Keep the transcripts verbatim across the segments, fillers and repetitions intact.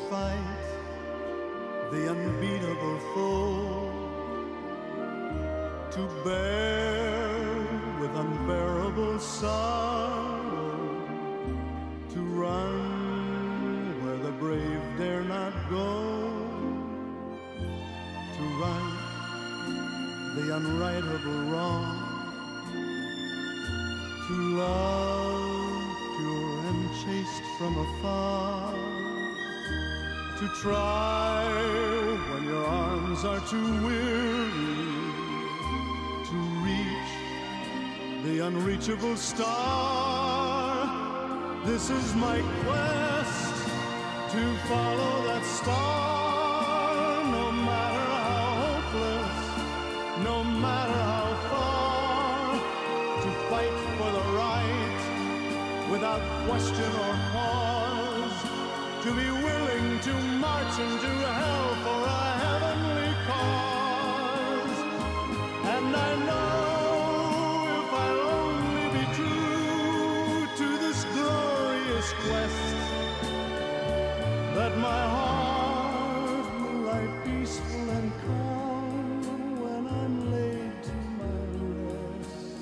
fight the unbeatable foe, to bear with unbearable sorrow, to run where the brave dare not go, to right the unrightable wrong, to love pure and chaste from afar, to try when your arms are too weary, to reach the unreachable star. This is my quest, to follow that star, no matter how hopeless, no matter how far, to fight for the right without question or pause, to be willing to march into hell for a heavenly cause. And I know if I'll only be true to this glorious quest, that my heart will lie peaceful and calm when I'm laid to my rest.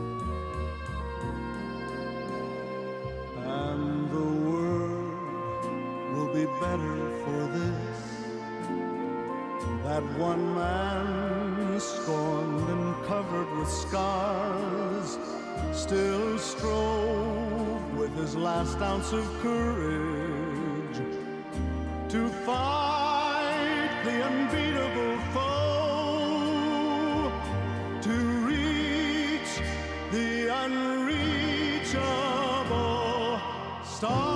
And the world will be better for this, that one man scorned and covered with scars still strove with his last ounce of courage to fight the unbeatable foe, to reach the unreachable star.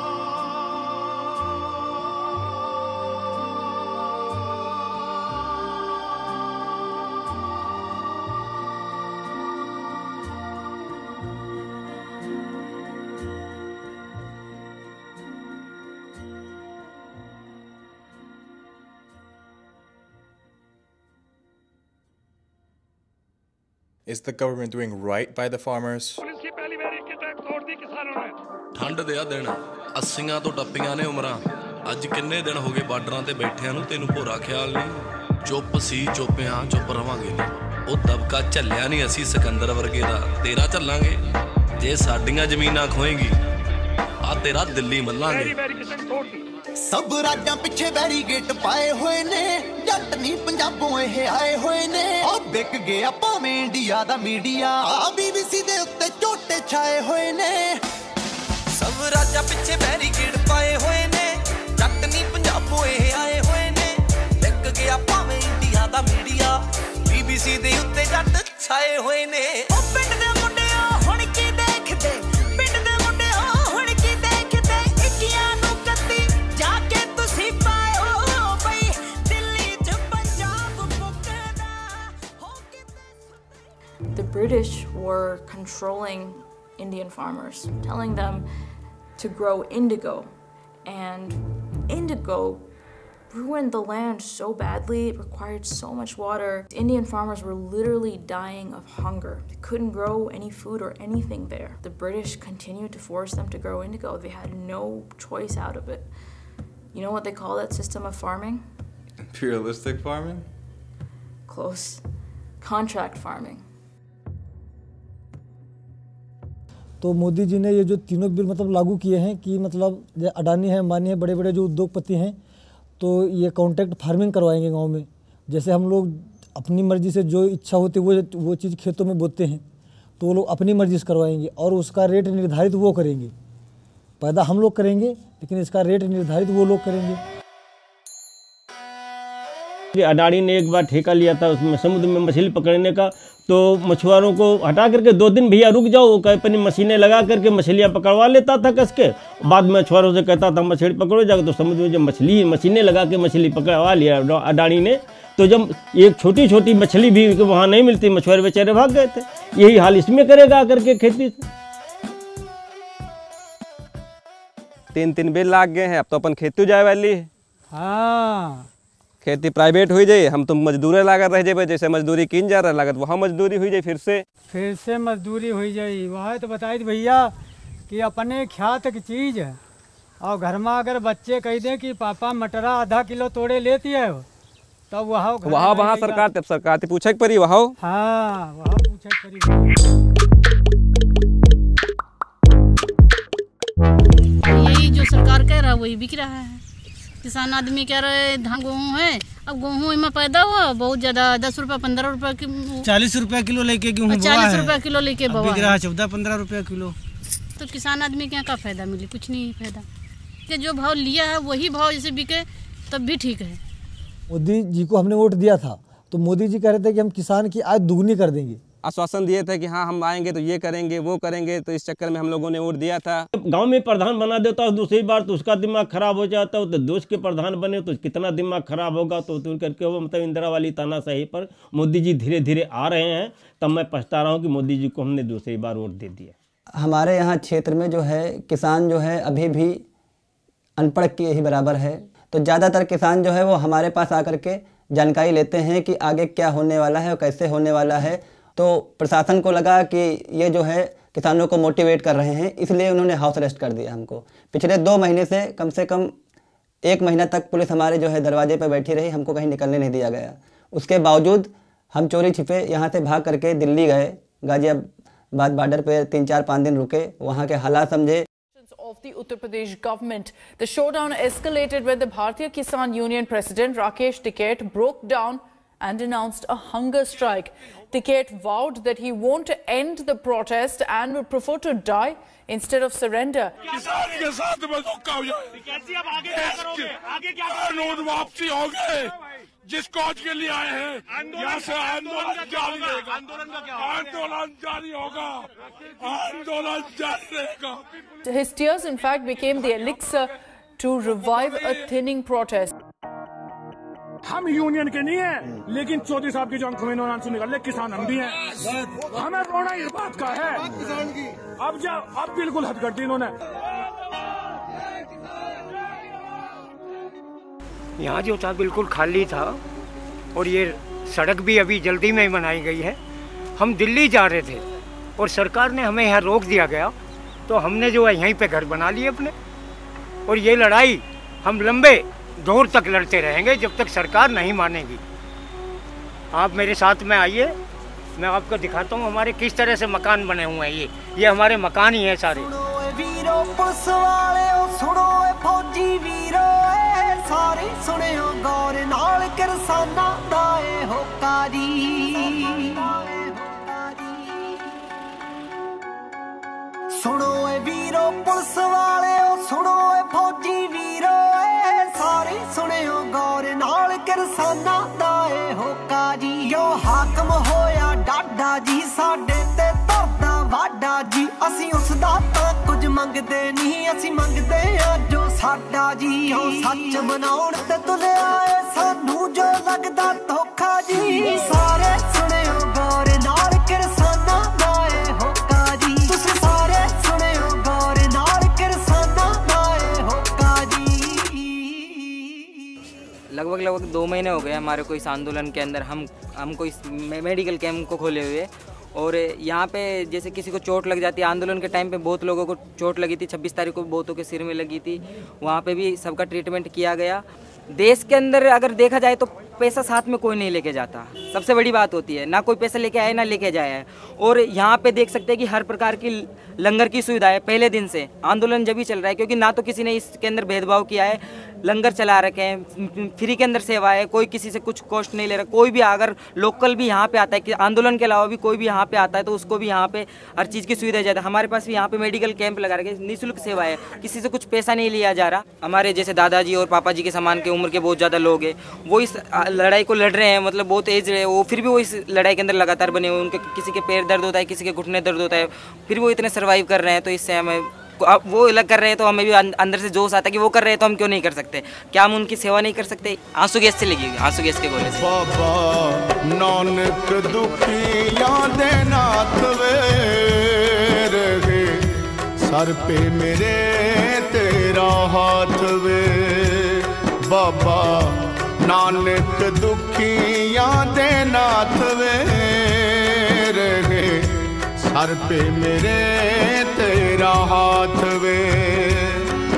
Is the government doing right by the farmers? ਠੰਡ ਦੇ ਆ ਦਿਨ ਅੱਸੀਆਂ ਤੋਂ ਟੱਪੀਆਂ ਨੇ ਉਮਰਾਂ ਅੱਜ ਕਿੰਨੇ ਦਿਨ ਹੋ ਗਏ ਬਾਰਡਰਾਂ ਤੇ ਬੈਠਿਆਂ ਨੂੰ ਤੈਨੂੰ ਭੋਰਾ ਖਿਆਲ ਨਹੀਂ ਚੁੱਪ ਸੀ ਚੁੱਪਿਆਂ ਚੁੱਪ ਰਵਾਂਗੇ ਉਹ ਦਬਕਾ ਝੱਲਿਆ ਨਹੀਂ ਅਸੀਂ ਸਿਕੰਦਰ ਵਰਗੇ ਦਾ ਤੇਰਾ ਝੱਲਾਂਗੇ ਜੇ ਸਾਡੀਆਂ ਜ਼ਮੀਨਾਂ ਖੋਏਗੀ ਆ ਤੇਰਾ ਦਿੱਲੀ ਮੱਲਾਂਗੇ ਸਭ ਰਾਜਾਂ ਪਿੱਛੇ ਬੈਰੀਗੇਟ ਪਾਏ ਹੋਏ ਨੇ ਜੱਟ ਨਹੀਂ ਪੰਜਾਬੋਂ ਇਹ ਆਏ ਹੋਏ ਨੇ ਉਹ ਵਿਕ ਗਿਆ ਭਾਵੇਂ ਇੰਡੀਆ ਦਾ ਮੀਡੀਆ ਆ ਬੀਬੀਸੀ ਦੇ ਉੱਤੇ ਝੋਟੇ ਛਾਏ ਹੋਏ ਨੇ ਸਭ ਰਾਜਾਂ ਪਿੱਛੇ ਬੈਰੀਗੇਟ ਪਾਏ ਹੋਏ ਨੇ ਜੱਟ ਨਹੀਂ ਪੰਜਾਬੋਂ ਇਹ ਆਏ ਹੋਏ ਨੇ ਵਿਕ ਗਿਆ ਭਾਵੇਂ ਇੰਡੀਆ ਦਾ ਮੀਡੀਆ ਬੀਬੀਸੀ ਦੇ ਉੱਤੇ ਜੱਟ ਛਾਏ ਹੋਏ ਨੇ ਉਹ ਪਿੰਡ ਦੇ ਮੁੰਡਿਓ ਹੁਣ ਕੀ ਦੇਖਦੇ ਪਿੰਡ ਦੇ ਮੁੰਡਿਓ ਹੁਣ ਕੀ ਦੇਖਦੇ ਇੱਕੀਆਂ ਨੂੰ ਕੱਤੀ ਜਾ ਕੇ ਤੁਸੀਂ ਪਾਇਓ ਬਈ ਦਿੱਲੀ ਚ ਪੰਜਾਬ ਪੁੱਕਦਾ ਹੋ ਕਿਤੇ The British were controlling Indian farmers, telling them to grow indigo, and indigo ruined the land so badly. It required so much water. Indian farmers were literally dying of hunger. They couldn't grow any food or anything there. The British continued to force them to grow indigo. They had no choice out of it. You know what they call that system of farming? Imperialistic farming? Close. Contract farming. तो मोदी जी ने ये जो तीनों bill मतलब लागू किए हैं कि मतलब अडानी है, अंबानी है, बड़े बड़े जो उद्योगपति हैं, तो ये कॉन्ट्रैक्ट फार्मिंग करवाएंगे गांव में। जैसे हम लोग अपनी मर्जी से जो इच्छा होती है वो वो चीज़ खेतों में बोते हैं, तो वो लोग अपनी मर्जी से करवाएंगे और उसका रेट निर्धारित वो करेंगे। पैदा हम लोग करेंगे लेकिन इसका रेट निर्धारित वो लोग करेंगे। अडानी ने एक बार ठेका लिया था उसमें समुद्र में मछली पकड़ने का, तो मछुआरों को हटा करके दो दिन भैया रुक जाओ, वो अपनी मशीनें लगा करके मछलियाँ पकड़वा लेता था कस के। बाद में मछुआरों से कहता था मछली पकड़ो जाकर, तो समुद्र में जब मछली मशीनें लगा के मछली पकड़वा लिया अडानी ने, तो जब एक छोटी छोटी मछली भी वहाँ नहीं मिलती, मछुआरे बेचारे भाग गए थे। यही हाल इसमें करेगा आकर के खेती। तीन तीन बिल लाग गए हैं, अब तो अपन खेती जाए वाली है। हाँ, खेती प्राइवेट हुई जाए, हम तो मजदूर लाकर रह जाए, जैसे मजदूरी किन जा रहा लागत वहाँ मजदूरी हुई जाए, फिर से फिर से मजदूरी हुई जाए। वह तो बताई भैया कि अपने ख्यात की चीज़ है और घर में अगर बच्चे कह दें कि पापा मटरा आधा किलो तोड़े लेती है तब वहाँ वहाँ वहाँ सरकार तब सरकार ते पूछे परी वहाँ हाँ वहाँ पूछे परी। यही जो सरकार कह रहा है वही बिक रहा है। किसान आदमी कह रहे धान गेहूँ है, अब गेहूँ इनमें पैदा हुआ बहुत ज्यादा, दस रुपया पंद्रह रुपया की चालीस रुपया किलो लेके गेहूँ चालीस रुपया किलो लेके बिक रहा है चौदह पंद्रह रुपया किलो। तो किसान आदमी के यहाँ का फायदा मिले, कुछ नहीं फायदा कि जो भाव लिया है वही भाव जैसे बिके तब भी ठीक है। मोदी जी को हमने वोट दिया था तो मोदी जी कह रहे थे कि हम किसान की आय दुगनी कर देंगे, आश्वासन दिए थे कि हाँ हम आएंगे तो ये करेंगे वो करेंगे, तो इस चक्कर में हम लोगों ने वोट दिया था। गांव में प्रधान बना देता दूसरी बार तो उसका दिमाग खराब हो जाता है, तो दोस्त के प्रधान बने तो कितना दिमाग खराब होगा। तो तो करके वो मतलब इंदिरा वाली तानाशाही पर मोदी जी धीरे धीरे आ रहे हैं, तब मैं पछता रहा हूँ कि मोदी जी को हमने दूसरी बार वोट दे दिया। हमारे यहाँ क्षेत्र में जो है किसान जो है अभी भी अनपढ़ के ही बराबर है, तो ज़्यादातर किसान जो है वो हमारे पास आकर के जानकारी लेते हैं कि आगे क्या होने वाला है और कैसे होने वाला है। तो प्रशासन को लगा कि ये जो है किसानों को मोटिवेट कर रहे हैं, इसलिए उन्होंने हाउस अरेस्ट कर दिया हमको। पिछले दो महीने से कम से कम एक महीना तक पुलिस हमारे जो है दरवाजे पर बैठी रही, हमको कहीं निकलने नहीं दिया गया। उसके बावजूद हम चोरी छिपे यहाँ से भाग करके दिल्ली गए, गाजियाबाद बॉर्डर पे तीन चार पाँच दिन रुके, वहाँ के हालात समझे। Of the Uttar Pradesh government, the showdown escalated when the Bharatiya Kisan Union president Rakesh Tikait broke down and announced a hunger strike. Tikait vowed that he won't end the protest and would prefer to die instead of surrender. किसान के साथ में धोखा हो जाए, कैसे अब आगे क्या करोगे? आगे क्या कानून वापसी होंगे जिस कौज के लिए आए हैं, यहाँ से आंदोलन जारी रहेगा। आंदोलन का क्या? आंदोलन जारी होगा, आंदोलन जारी रहेगा। His tears, in fact, became the elixir to revive a thinning protest. हम यूनियन के नहीं हैं, लेकिन चौधरी साहब की जो आंखों में नौरान से निकल किसान हम भी हैं। हमें रोना इस बात का है। अब जा अब बिल्कुल हद कर दी इन्होंने। यहाँ जो था बिल्कुल खाली था और ये सड़क भी अभी जल्दी में ही बनाई गई है। हम दिल्ली जा रहे थे और सरकार ने हमें यहाँ रोक दिया गया, तो हमने जो है यहीं पे घर बना लिए अपने, और ये लड़ाई हम लंबे दौर तक लड़ते रहेंगे जब तक सरकार नहीं मानेगी। आप मेरे साथ में आइए, मैं आपको दिखाता हूँ हमारे किस तरह से मकान बने हुए हैं। ये ये हमारे मकान ही हैं सारे। सारे सुने गौर नाल किसाना दाए होकारी, सुनो ए वीरो पुलिस वाले सुनो ए फौजी वीरो, सारे सुने गौर नाल किसाना दाए होकारी। यो हाकम होया डाडा जी साडे ते तरदा वाडा जी, असी उसदा तां कुछ मंगदे नहीं, असी मंगदे आ जो साडा जी। सच मनाउण ते तुले आए सानू जो लगदा धोखा जी, सारे सुने गौर नाल किसाना दाए होका जी। तुसीं सारे सुने गौर नाल किसाना दाए होका जी। लगभग लगभग दो महीने हो गए हमारे को इस आंदोलन के अंदर। हम हमको इस मेडिकल कैंप को खोले हुए, और यहाँ पे जैसे किसी को चोट लग जाती है, आंदोलन के टाइम पे बहुत लोगों को चोट लगी थी, छब्बीस तारीख को बहुतों के सिर में लगी थी, वहाँ पे भी सबका ट्रीटमेंट किया गया। देश के अंदर अगर देखा जाए तो पैसा साथ में कोई नहीं लेके जाता, सबसे बड़ी बात होती है, ना कोई पैसा लेके आए ना लेके जाए। और यहाँ पे देख सकते हैं कि हर प्रकार की लंगर की सुविधा है पहले दिन से। आंदोलन जब भी चल रहा है क्योंकि ना तो किसी ने इसके अंदर भेदभाव किया है, लंगर चला रखे हैं, फ्री के अंदर सेवा है, कोई किसी से कुछ कॉस्ट नहीं ले रहा। कोई भी अगर लोकल भी यहाँ पे आता है कि आंदोलन के अलावा भी कोई भी यहाँ पे आता है तो उसको भी यहाँ पे हर चीज़ की सुविधा जाता है। हमारे पास भी यहाँ पे मेडिकल कैंप लगा रखे, निःशुल्क सेवा है, किसी से कुछ पैसा नहीं लिया जा रहा। हमारे जैसे दादाजी और पापा जी के समान के उम्र के बहुत ज़्यादा लोग हैं, वो इस लड़ाई को लड़ रहे हैं, मतलब बहुत एज रहे, वो फिर भी वो इस लड़ाई के अंदर लगातार बने हुए। उनके किसी के पैर दर्द होता है, किसी के घुटने दर्द होता है, फिर वो इतने सर्वाइव कर रहे हैं। तो इससे हमें अब वो अलग कर रहे हैं तो हमें भी अंदर से जोश आता है कि वो कर रहे हैं तो हम क्यों नहीं कर सकते, क्या हम उनकी सेवा नहीं कर सकते। आंसू गैस से लगी, आंसू गैस के गोले से। बाबा नानक दुखियां दे नाथ वे रहे, सर पे मेरे तेरा हाथ वे। बाबा नानक दुखियां दे नाथ वे रहे, सर पे मेरे तेरा हाथ वे।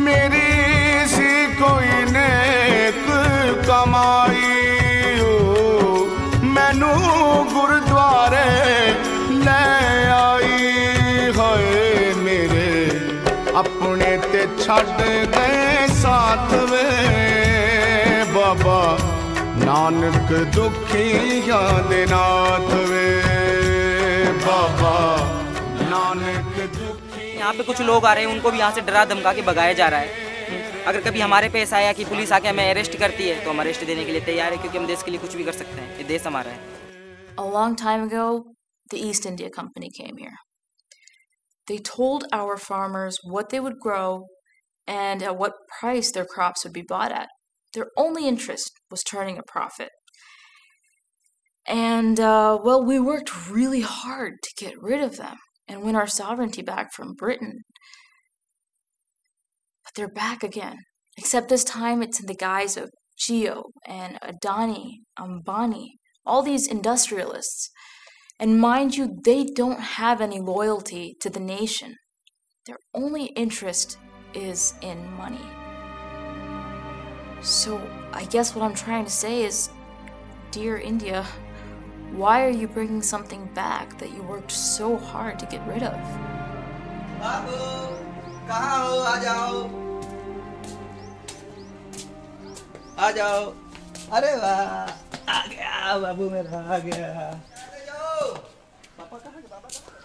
मेरी सी कोई नेक कमाई हो मैनू गुरुद्वारे ले आई है मेरे अपने ते छड़ गए साथ वे बाबा नानक दुखियां दे नाथ वे बाबा नानक दुखी। यहाँ पे कुछ लोग आ रहे हैं, उनको भी यहाँ से डरा धमका के भगाया जा रहा है। अगर कभी हमारे पे ऐसा आया कि पुलिस आके हमें अरेस्ट करती है तो हम अरेस्ट देने के लिए तैयार है, क्योंकि हम देश के लिए कुछ भी कर सकते हैं, ये देश हमारा है। A long time ago, the East India Company came here. They told our farmers what they would grow and at what price their crops would be bought at. Their only interest was turning a profit. And, uh, well, we worked really hard to get rid of them and win our sovereignty back from Britain. But they're back again. Except this time it's in the guise of Jio and Adani, Ambani, all these industrialists. And mind you, they don't have any loyalty to the nation. Their only interest is in money. So I guess what I'm trying to say is, dear India, why are you bringing something back that you worked so hard to get rid of? बाबू, कहाँ हो? आ जाओ, आ जाओ। अरे वाह, आ गया बाबू मेरा, आ गया। पापा कहाँ? बाबा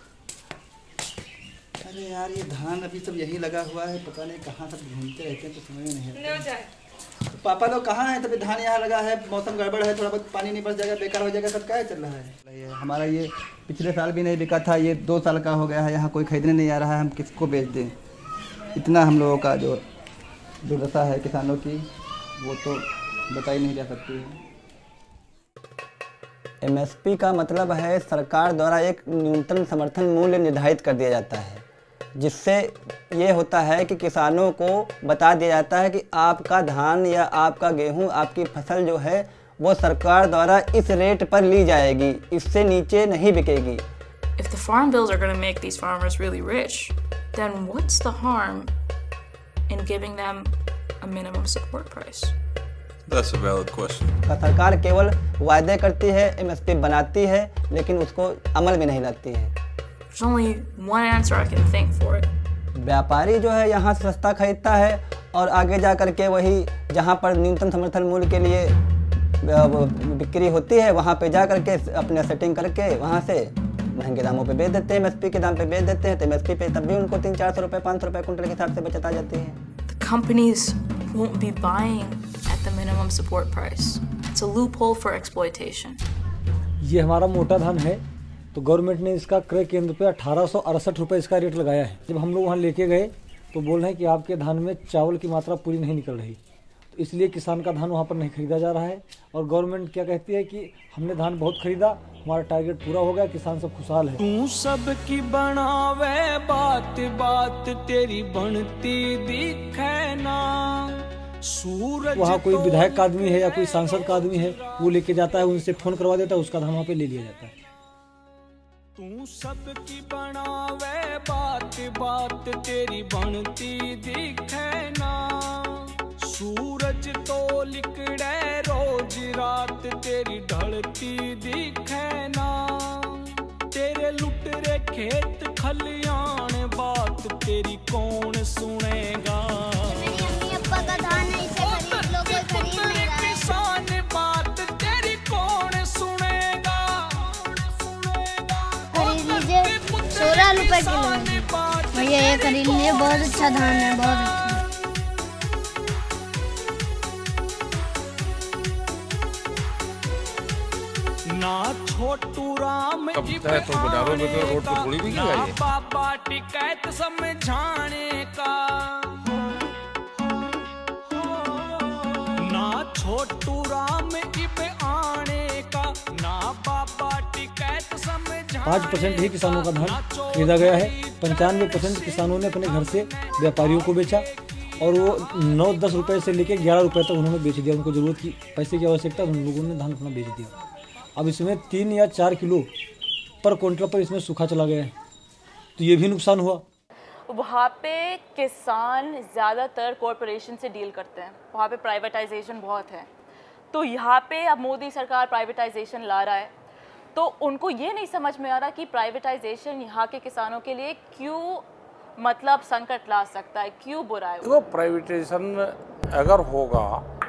कहाँ? अरे यार ये धान अभी सब यही लगा हुआ है, पता नहीं कहाँ सब घूमते रहते हैं तो समझ में नहीं आता। तो पापा लोग कहाँ हैं? तभी धान यहाँ लगा है, मौसम गड़बड़ है, थोड़ा बहुत पानी नहीं बच जाएगा, बेकार हो जाएगा, सब क्या चल रहा है? ये हमारा ये पिछले साल भी नहीं बिका था, ये दो साल का हो गया है, यहाँ कोई खरीदने नहीं आ रहा है, हम किसको बेच दें? इतना हम लोगों का जो दुर्दशा है किसानों की, वो तो बताई नहीं जा सकती है। एम एस पी का मतलब है सरकार द्वारा एक न्यूनतम समर्थन मूल्य निर्धारित कर दिया जाता है, जिससे ये होता है कि किसानों को बता दिया जाता है कि आपका धान या आपका गेहूं, आपकी फसल जो है वो सरकार द्वारा इस रेट पर ली जाएगी, इससे नीचे नहीं बिकेगी। If the farm bills are going to make these farmers really rich, then what's the harm in giving them a minimum support price? That's a valid question. सरकार केवल वायदे करती है, एम एस पी बनाती है, लेकिन उसको अमल में नहीं लाती है। There's only one answer I can think for it. व्यापारी जो है यहाँ से सस्ता खरीदता है और आगे जा कर के वही जहाँ पर न्यूनतम समर्थन मूल्य के लिए बिक्री होती है वहाँ पे जा कर के अपने सेटिंग करके वहाँ से महंगे दामों पे बेच देते हैं, एम एस पी के दाम पे बेच देते हैं, तो एम एस पी पे तब भी उनको तीन चार सौ रुपये पाँच सौ रुपये कुंटल के हिसाब से बचत आ जाती है। The companies won't be buying at the minimum support price. It's a loophole for exploitation. ये हमारा मोटा धान है, तो गवर्नमेंट ने इसका क्रय केंद्र पे अठारह सौ अड़सठ रुपये इसका रेट लगाया है। जब हम लोग वहाँ लेके गए तो बोल रहे हैं कि आपके धान में चावल की मात्रा पूरी नहीं निकल रही, तो इसलिए किसान का धान वहाँ पर नहीं खरीदा जा रहा है। और गवर्नमेंट क्या कहती है कि हमने धान बहुत खरीदा, हमारा टारगेट पूरा हो गया, किसान सब खुशहाल है। तू सबकी बनावे बात बात तेरी बनती दिखे ना। सूरज वहाँ कोई विधायक का आदमी है या कोई सांसद का आदमी है, वो लेके जाता है, उनसे फोन करवा देता है, उसका धान वहाँ पे ले लिया जाता है। तू सबकी बनावे बात बात तेरी बनती दिखे ना। सूरज तो लिकड़े रोज रात तेरी ढलती दिखे ना। तेरे लुटरे खेत खलियान बात तेरी कौन सुनेगा। किसान बात तेरी कौन सुनेगा। खरीद लीजिए सोलह रुपए किलो भैया, ये खरीद लीजिए, बहुत अच्छा धान है, बहुत अच्छा। ना छोटू राम अब है तो बाजारों में तो रोड पे थोड़ी भी नहीं आई है। बाबा टिकैत समझाने का। ना छोटू राम इबे आने का, ना बाबा टिकैत समझाने। पाँच परसेंट ही किसानों का धान खरीदा गया है, पंचानवे परसेंट किसानों ने अपने घर से व्यापारियों को बेचा, और वो नौ दस रुपए से लेकर ग्यारह रुपए तक उन्होंने बेच दिया। उनको जरूरत की पैसे की आवश्यकता, उन लोगों ने धान अपना बेच दिया। अब इसमें तीन या चार किलो पर क्विंटल पर इसमें सूखा चला गया है, तो ये भी नुकसान हुआ। वहाँ पे किसान ज़्यादातर कॉरपोरेशन से डील करते हैं, वहाँ पे प्राइवेटाइजेशन बहुत है। तो यहाँ पे अब मोदी सरकार प्राइवेटाइजेशन ला रहा है, तो उनको ये नहीं समझ में आ रहा कि प्राइवेटाइजेशन यहाँ के किसानों के लिए क्यों मतलब संकट ला सकता है, क्यों बुरा है। देखो प्राइवेटाइजेशन अगर होगा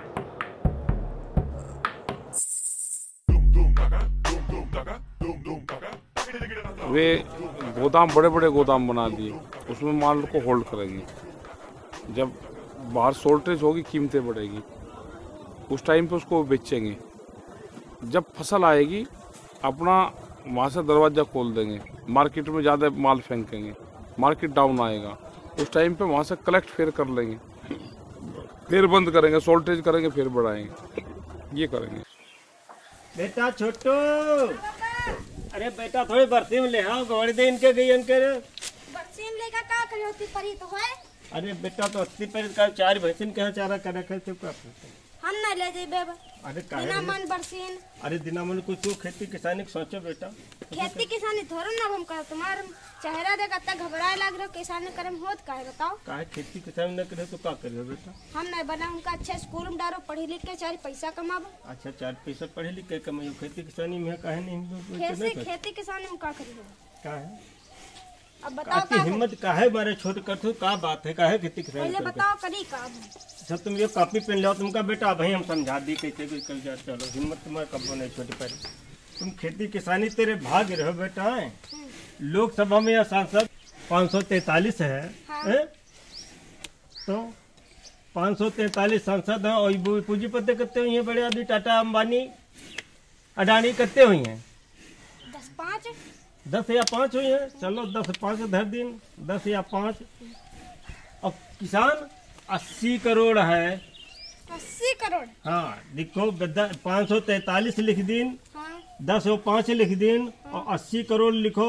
वे गोदाम बड़े बड़े गोदाम बना दिए, उसमें माल को होल्ड करेंगे। जब बाहर शॉर्टेज होगी कीमतें बढ़ेगी, उस टाइम पे उसको बेचेंगे। जब फसल आएगी अपना वहाँ से दरवाज़ा खोल देंगे, मार्केट में ज़्यादा माल फेंकेंगे, मार्केट डाउन आएगा, उस टाइम पे वहाँ से कलेक्ट फिर कर लेंगे, फिर बंद करेंगे, शॉर्टेज करेंगे, फिर बढ़ाएंगे, ये करेंगे। बेटा छोटू, अरे बेटा थोड़ी बरसी में ले आओ, गवाड़ी दे इनके गई इनके बरसी में लेकर का करे होती परी तो है। अरे बेटा तो अस्सी पर का चार भैंसिन के चारा कर रखे थे का हम ना ले जेबे। अरे बिना मन बरसीन। अरे दिना मन कुछ तो खेती किसानी के सोचो बेटा। खेती किसानी थोड़ा ना हम कर, तुम्हारा चेहरा देख कत्ता घबराए लग रहा, किसानी करम होत काहे बताओ। काहे खेती किसानी न करे तो का करियो बेटा। हम नहीं बना उनका अच्छे स्कूल में डालो, पढ़ी लिख के चार पैसा कमाबो। अच्छा चार पैसा पढ़े लिख के कमाइयो, खेती किसानी में काहे नहीं। खेती खेती किसानी में का करियो काहे अब बताओ का हिम्मत काहे बारे छोड़ कर तू का बात है, काहे खेती किसानी पहले बताओ करी का। जब तुम ये कॉपी पेन लो तुमका बेटा भाई हम समझा दी कैसे भी कर जा, चलो हिम्मत तुम्हारे कब नहीं छोटी पर। तुम खेती किसानी तेरे भाग रहो बेटा है। लोकसभा में यह सांसद पाँच सौ तैतालीस है, हाँ। है? तो पाँच सौ तैतालीस सांसद हैं और पूंजीपति कितने हुई हैं बड़े आदमी, टाटा अंबानी अडानी कितने हुई हैं? दस पाँच दस या पाँच हुई हैं। चलो दस पाँच धर दिन, दस या पाँच। और किसान अस्सी करोड़ है। अस्सी करोड़ हाँ लिखो, पाँच सौ तैतालीस लिख दिन, हाँ। दस और पाँच लिख दिन, हाँ। और अस्सी करोड़ लिखो।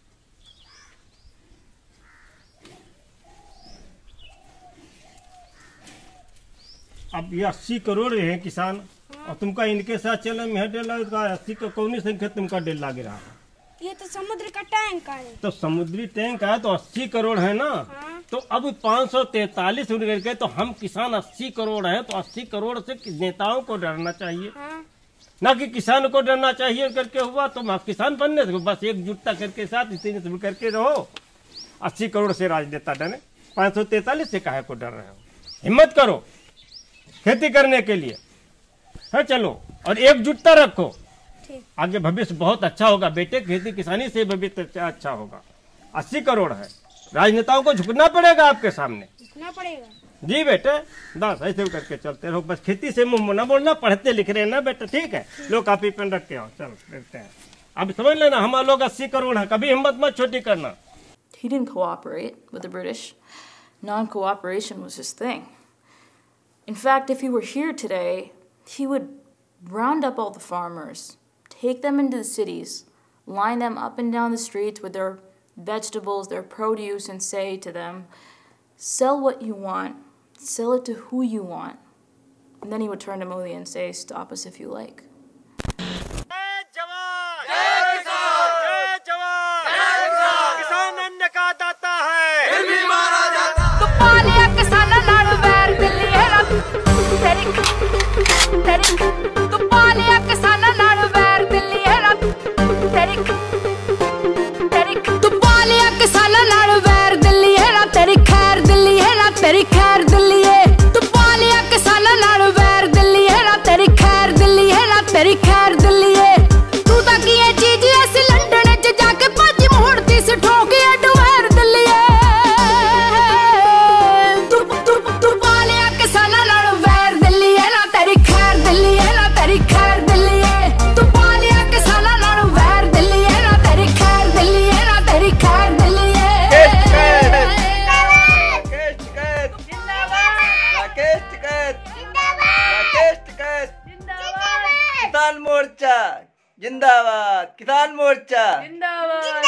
अब ये अस्सी करोड़ है किसान, हाँ। और तुमका इनके साथ चलो मैं अस्सी का कौन संख्या तुमका डेढ़ लागे रहा। ये तो समुद्र का टैंक है। तो समुद्री टैंक है तो अस्सी करोड़ है ना, हाँ। तो अब पाँच सौ तैतालीस गए तो हम किसान अस्सी करोड़ है, तो अस्सी करोड़ से नेताओं को डरना चाहिए, हाँ। ना कि किसान को डरना चाहिए करके हुआ। तो किसान बनने से बस एकजुटता करके साथ इसी करके रहो। अस्सी करोड़ से राजनेता डरे, पाँच सौ तैतालीस से काहे को डर रहे हो। हिम्मत करो खेती करने के लिए है, चलो और एकजुटता रखो, आगे भविष्य बहुत अच्छा होगा बेटे। खेती किसानी से भविष्य अच्छा होगा। अस्सी करोड़ है, राजनेताओं को झुकना पड़ेगा आपके सामने, झुकना पड़ेगा जी बेटे। बस ऐसे करके चलते रहो, बस खेती से मुंह ना बोलना, पढ़ते लिख रहे हैं ना बेटा, ठीक है। लो कापी पेन रख के आओ, चलो देखते हैं। अब समझ लेना हमारे लोग अस्सी करोड़ है, कभी हिम्मत मत छोटी करना। He didn't cooperate with the British. Non-cooperation was his thing. In fact, if he were here today, he would round up all the farmers, take them into the cities, line them up and down the streets with their vegetables, their produce, and say to them, sell what you want, sell it to who you want. And then he would turn to Modi and say, stop us if you like. तेरी खैर दिल्ली है तू पालिया किसाना नाल वैर दिल्ली है ना, तेरी खैर दिल्ली है ना, तेरी खैर दिल्ली है। तू तक ये चीज ऐसी लंदन च जाके पाजी मोड़ती से ठोकी अडवैर दिल्ली है। तू तू तू पालिया किसाना नाल वैर दिल्ली है ना, तेरी खैर दिल्ली है ना, तेरी खैर दिल्ली है। तू पालिया किसाना नाल वैर दिल्ली है ना, तेरी खैर दिल्ली है ना, तेरी खैर दिल्ली है। किसान मोर्चा जिंदाबाद, किसान मोर्चा जिंदाबाद।